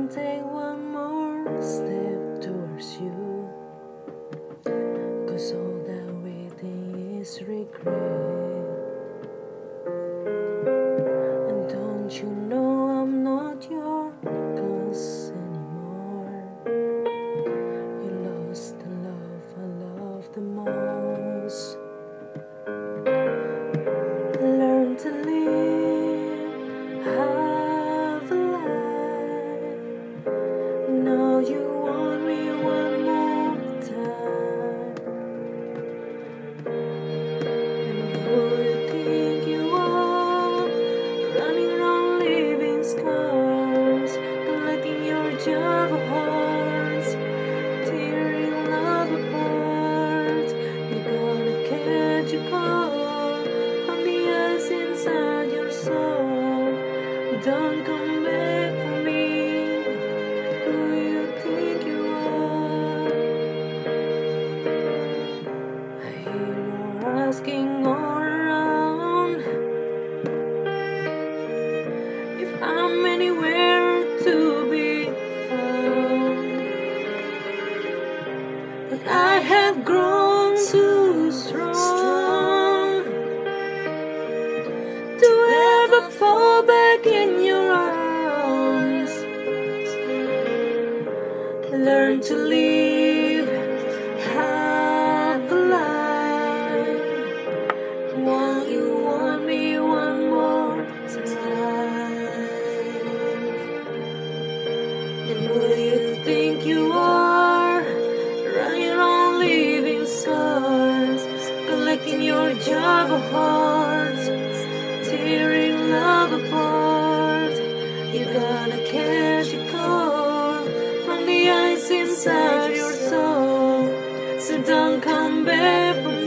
take one more step towards you, 'cause all that waiting is regret. And don't you know I'm not your cause anymore? You lost the love I love the most. Learn to live, have a life. Now you want me one more time. And who you think you are, running around leaving scars, collecting your Java hearts, tearing love apart. You're gonna catch a call from the ice inside your soul. Don't come back for me. Who you think you are? I hear you're asking all around if I'm anywhere to be found. But I have grown too strong to ever fall back in your arms. Learn to live, have a life. You want me one more time. And who do you think you are, running around leaving scars, collecting your Java hearts, tearing love apart. You're gonna catch a call from the ice inside your soul. So don't come back for